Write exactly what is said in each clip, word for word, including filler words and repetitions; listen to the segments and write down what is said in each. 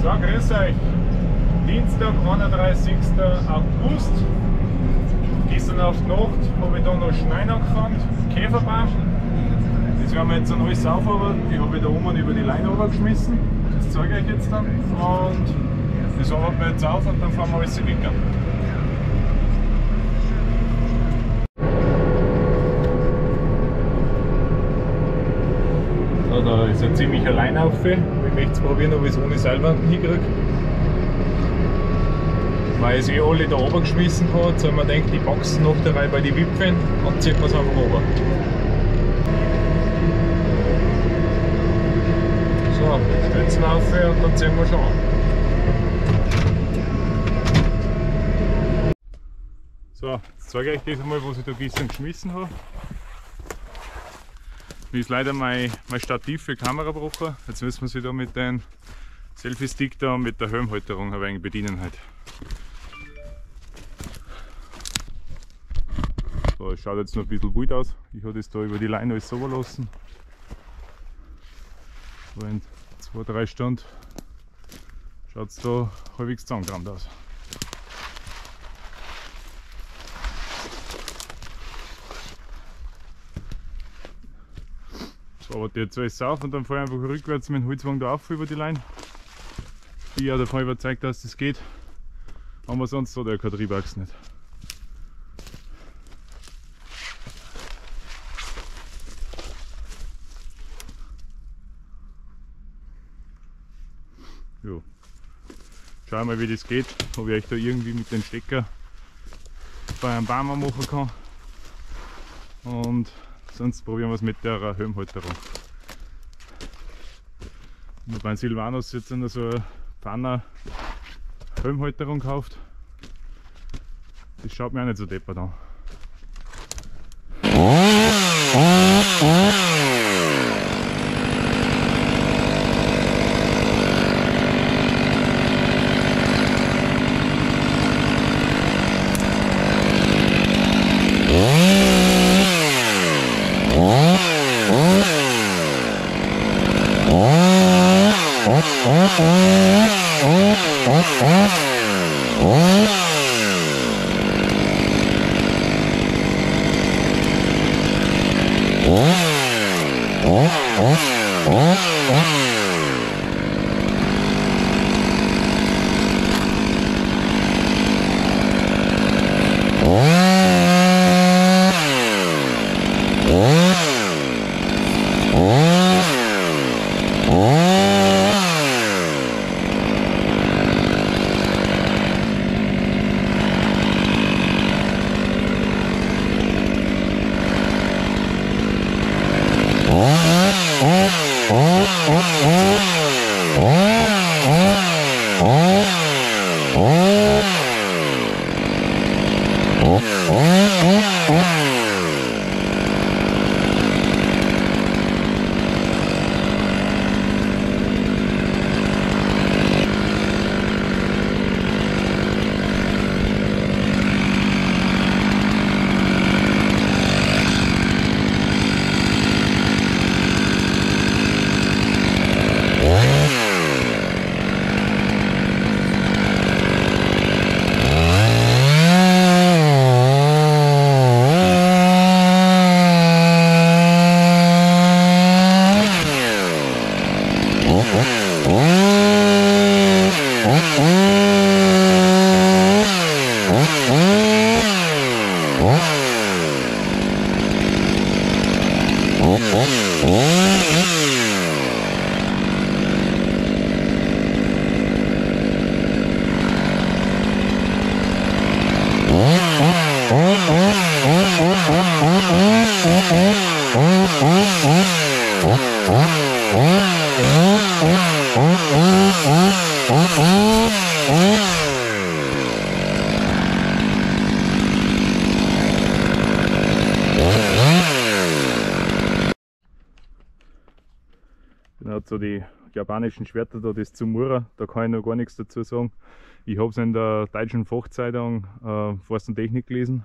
So, grüß euch. Dienstag, einunddreißigster August. Gestern auf die Nacht habe ich da noch Schneien angefangen, Käferbaum. Das werden wir jetzt dann alles aufarbeiten. Die habe ich da oben über die Leine geschmissen. Das zeige ich euch jetzt dann. Und das arbeiten wir jetzt auf und dann fahren wir alles weg. So, da ist ein ziemlicher Leinlauf. Ich möchte es probieren, ob ich es ohne Seilwand hinkriege. Weil ich eh alle da oben geschmissen habe, so man denkt, die wachsen noch dabei bei den Wipfeln und zieht man es einfach runter. So, Stützen auf und dann ziehen wir schon an. So, jetzt zeige ich euch das einmal, was ich da gestern geschmissen habe. Mir ist leider mein, mein Stativ für die Kamera gebrochen. Jetzt müssen wir sich da mit dem Selfie-Stick da und mit der Helmhalterung ein wenig bedienen halt. So, es schaut jetzt noch ein bisschen wild aus. Ich habe das da über die Leine alles sauber lassen. So in zwei, drei Stunden schaut es da halbwegs zusammengerammt aus. So, aber jetzt alles auf und dann fahre ich einfach rückwärts mit dem Holzwagen da auf über die Leine. Ich bin ja davon überzeugt, dass das geht. Aber sonst hat er kein Triebachs nicht. Jo. Schauen wir mal, wie das geht, ob ich euch da irgendwie mit dem Stecker bei einem Baum machen kann. Und sonst probieren wir es mit der Helmhalterung. Ich habe beim Silvanus jetzt so eine Pfanner Helmhalterung gekauft. Das schaut mir auch nicht so deppert an. Dann hat so die japanischen Schwerter da, das Tsumura, da kann ich noch gar nichts dazu sagen. Ich habe es in der deutschen Fachzeitung äh, Forst und Technik gelesen.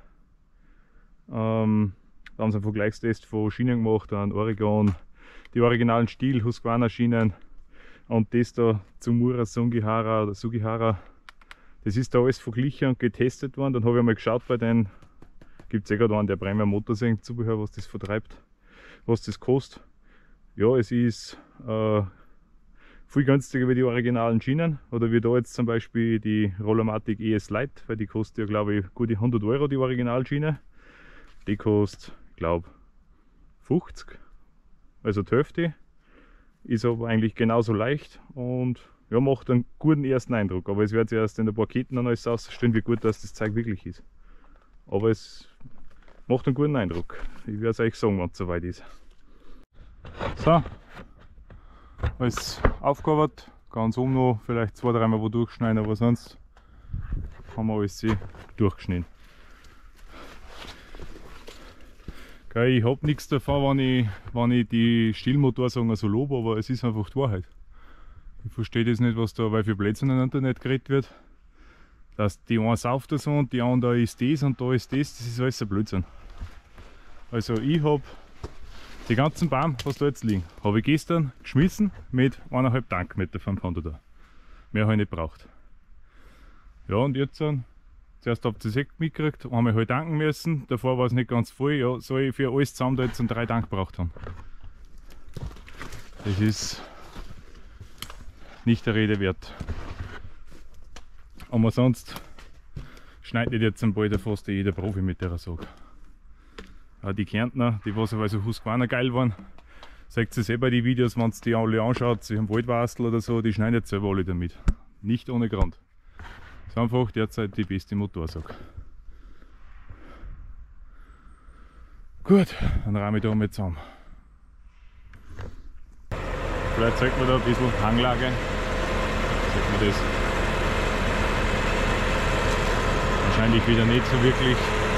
Ähm, da haben sie einen Vergleichstest von Schienen gemacht, an Oregon, die originalen Stihl, Husqvarna Schienen und das da Tsumura Sugihara oder Sugihara, das ist da alles verglichen und getestet worden. Dann habe ich mal geschaut, bei denen gibt es eh gerade einen, der Bremer Motorsägen-Zubehör, was das vertreibt, was das kostet. Ja, es ist äh, viel günstiger wie die originalen Schienen, oder wie da jetzt zum Beispiel die Rollomatic E S Lite, weil die kostet ja glaube ich gute hundert Euro, die Originalschiene. Die kostet, glaube ich, fünfzig, also die Hälfte, ist aber eigentlich genauso leicht und ja, macht einen guten ersten Eindruck. Aber es wird sich erst in ein paar Ketten dann alles ausstellen, wie gut dass das Zeug wirklich ist. Aber es macht einen guten Eindruck. Ich werde es euch sagen, wenn es soweit ist. So, alles aufgearbeitet, ganz oben noch vielleicht zwei, dreimal wo durchschneiden, aber sonst haben wir alles durchgeschnitten. Okay, ich habe nichts davon, wenn ich, wenn ich die Stillmotorsägen so lobe, aber es ist einfach die Wahrheit. Ich verstehe das nicht, was da weil für Blödsinn im Internet geredet wird. Dass die eine sauft so und die andere ist das und da ist das, das ist alles ein Blödsinn. Also ich habe die ganzen Baum, was da jetzt liegen, habe ich gestern geschmissen mit eineinhalb Tankmeter fünfhunderter. Mehr habe ich nicht gebraucht. Ja, und jetzt, zuerst habt ihr es mitgekriegt, einmal halt tanken müssen, davor war es nicht ganz voll, ja, soll ich für alles zusammen da jetzt einen drei Tank gebraucht haben. Das ist nicht der Rede wert. Aber sonst schneidet jetzt bald fast jeder Profi mit der Sage. Auch die Kärntner, die was aber so Husqvarna geil waren, seht ihr eh bei den Videos, wenn ihr die alle anschaut, sich am Waldwastel oder so, die schneiden jetzt selber alle damit. Nicht ohne Grund. Das ist einfach derzeit die beste Motorsäge. Gut, dann rahme ich da mal zusammen. Vielleicht zeigt man da ein bisschen Hanglage. Sieht man das? Wahrscheinlich wieder nicht so wirklich.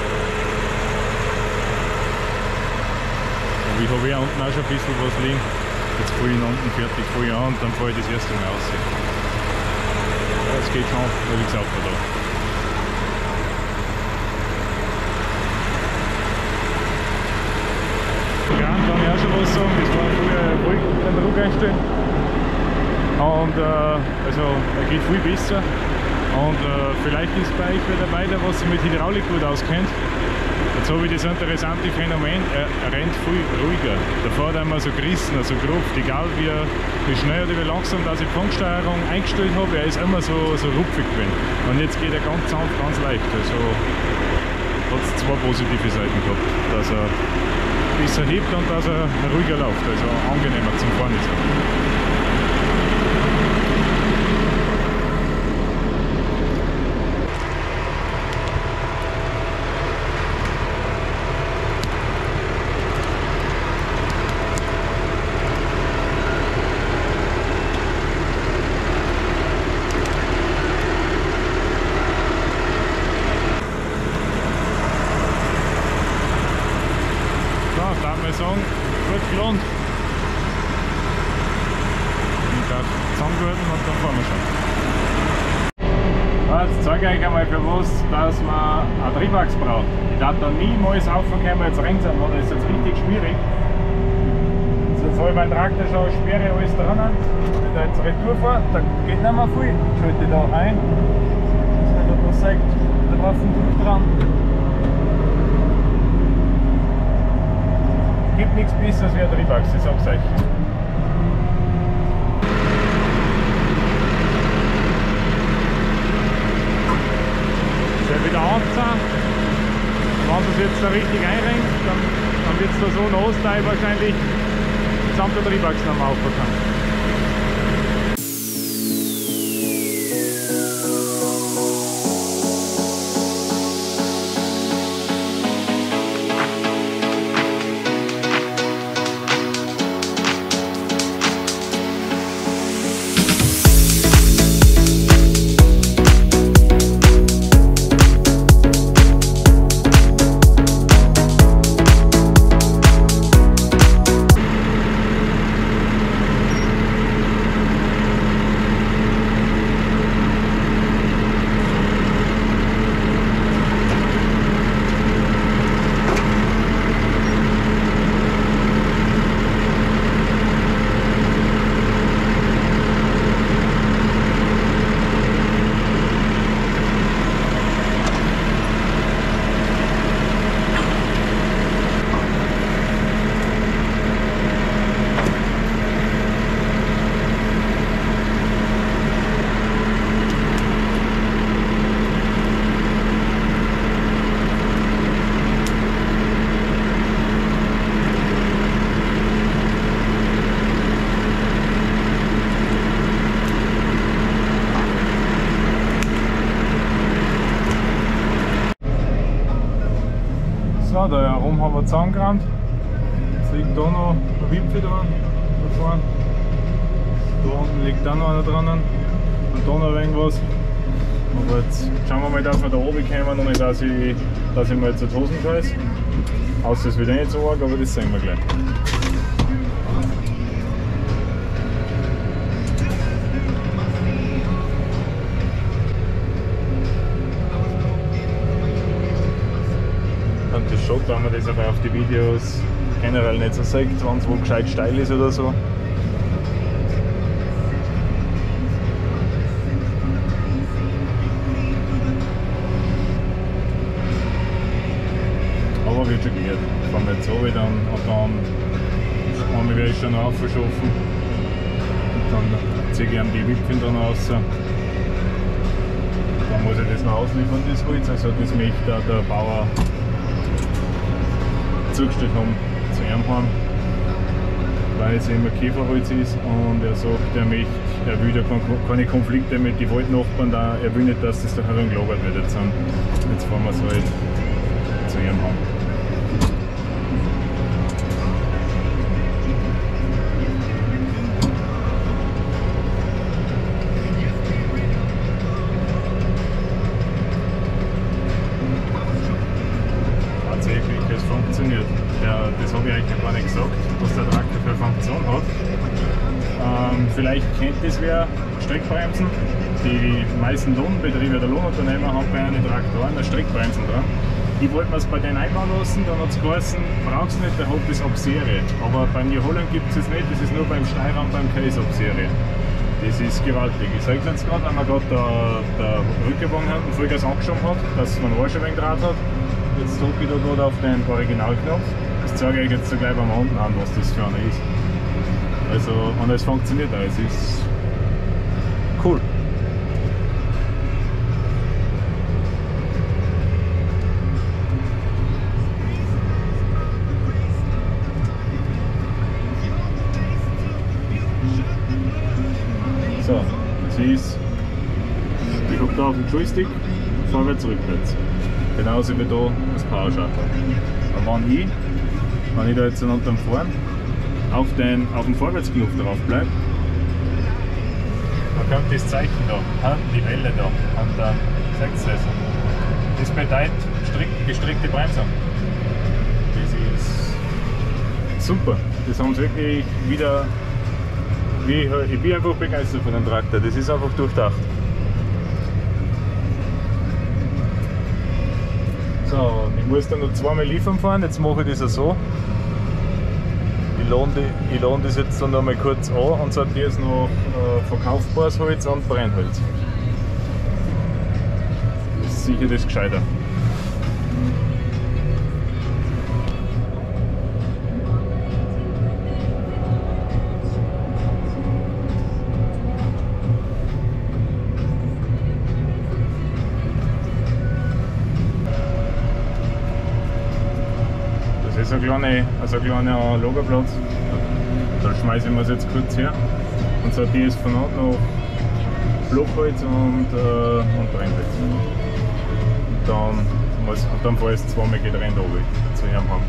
Aber ich habe ja unten auch schon ein bisschen was liegen. Jetzt fahre ich unten fertig, fahre ich an und dann fahre ich das erste Mal raus. Ja, es geht schon, weil ich gesagt habe. Kran kann ich auch schon was sagen, das war früher Wolken in den Druck einstellen. Und äh, also er geht viel besser. Und äh, vielleicht ist bei euch wer dabei, der was sich mit Hydraulik gut auskennt. Jetzt habe ich das interessante Phänomen, er, er rennt viel ruhiger. Davor hat er immer so gerissen, also grob, egal wie, wie schnell oder wie langsam dass ich die Funksteuerung eingestellt habe, er ist immer so, so rupfig gewesen. Und jetzt geht er ganz sanft, ganz leicht. Also hat es zwei positive Seiten gehabt, dass er besser hebt und dass er ruhiger läuft, also angenehmer zum Fahren ist. Sagen, gut gelohnt. Ich darf zusammengehalten und dann fahren wir schon. Jetzt zeige ich euch einmal für was, dass man ein Triebwerks braucht. Ich darf da niemals aufkommen, jetzt rechts an, das ist jetzt richtig schwierig. Jetzt habe ich meinen Traktor schon Sperre alles dran. Wenn ich da jetzt retour fahre, da geht nicht mehr viel. Ich schalte da ein. Das ist da sagt, der Waffentuch dran. Gibt nichts Besseres wie ein Triebwerks, ich sag's euch. Der wieder anziehen. Wenn es jetzt da richtig einrenkt, dann, dann wird es da so nass, da ich wahrscheinlich samt der Triebwerks noch mal auffahren kann. Genau, da herum haben wir zusammengerannt. Jetzt liegt da noch ein Wipfel dran, da vorne. Da unten liegt auch noch einer dran und da noch irgendwas. Aber jetzt schauen wir mal, dass wir da oben kommen und nicht, dass ich, dass ich mir jetzt die Hosen scheiße. Außer es wird eh nicht so arg, aber das sehen wir gleich. Und das schaut, wenn man das aber auf die Videos generell nicht so sieht, wenn es wo gescheit steil ist oder so. Aber wird schon gehen. Fahren wir jetzt runter dann, und dann einmal werde ich schon noch aufschaffen. Und dann ziehe ich ihm die Wipfel dann raus. Dann muss ich das noch ausliefern, das Holz. Also das möchte auch der Bauer zugestellt haben zu ihm heim, weil es immer Käferholz ist und er sagt, er, möchte, er will ja keine Konflikte mit den Waldnachbarn, da, er will nicht, dass das da herumgelagert wird. Jetzt, jetzt fahren wir es halt zu ihm heim. Es funktioniert. Der, das habe ich eigentlich gar nicht gesagt, was der Traktor für eine Funktion hat. Ähm, vielleicht kennt das wer, Streckbremsen. Die meisten Lohnbetriebe oder Lohnunternehmer haben bei einem Traktoren eine Streckbremsen dran. Ich wollte mir es bei denen einbauen lassen, dann hat es geheißen, brauchst du nicht, der hat das ab Serie. Aber beim New Holland gibt es das nicht, das ist nur beim Steirer und beim Case ab Serie. Das ist gewaltig. Ich sage es jetzt gerade, wenn man gerade der, der Rückgewagen hat und Vollgas angeschoben hat, dass man Arsch ein wenig Draht hat. Jetzt drücke ich da gerade auf den Originalknopf. Das zeige ich jetzt gleich beim unten an, was das für einer ist. Also, und es funktioniert auch, es ist cool. So, das ist, ich habe da auf dem Joystick vorwärts, rückwärts. Genauso wie da das Power Shuttle. Und wenn ich, wenn ich da jetzt unter dem Fahren auf den, auf den Vorwärtsknopf drauf bleibe, dann kommt das Zeichen da, die Welle da, und dann seht ihr das. Das bedeutet strikt, gestreckte Bremsung. Das ist super. Das haben sie wirklich wieder, wie, ich bin einfach begeistert von dem Traktor, das ist einfach durchdacht. So, ich muss dann noch zweimal liefern fahren, jetzt mache ich das ja so. Ich lade, ich lade das jetzt dann noch mal kurz an und sortiere jetzt noch äh, verkaufbares Holz und Brennholz. Das ist sicher das Gescheiter. Das ist ein kleiner, also ein kleiner Lagerplatz. Da schmeiße ich mir jetzt kurz her und sortiere es von Hand noch Blockholz und, äh, und Brennholz. Und dann, muss, und dann fahre ich es zweimal getrennt runter zu ihrem Hang.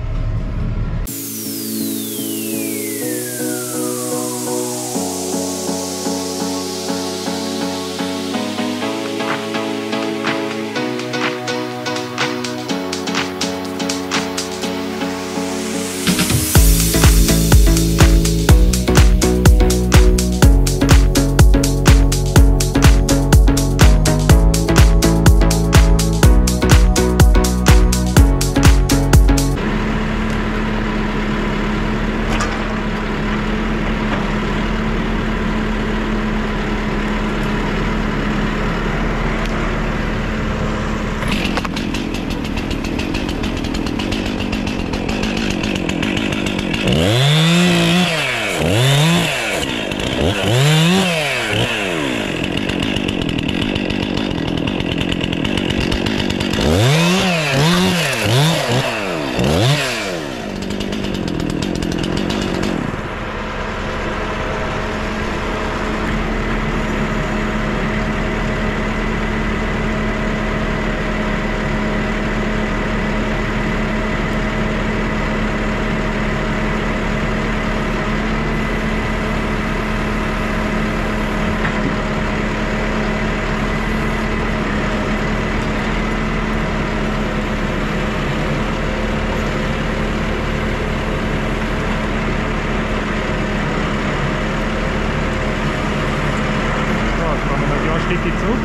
Stück zurück.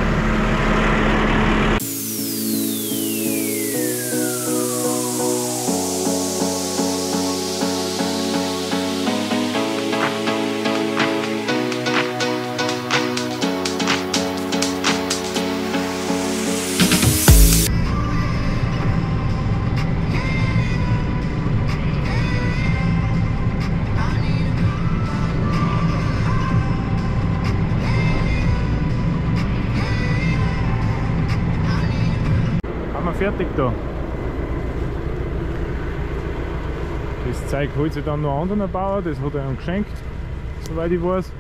Fertig da. Das Zeug holt sich dann noch anderen Bauer, das hat er ihm geschenkt, soweit ich weiß.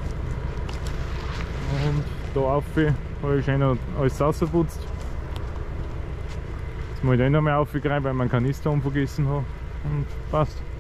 Und da rauf habe ich schön alles rausgeputzt. Jetzt muss ich den noch mal aufgreifen, weil man Kanister umvergessen habe. Und passt.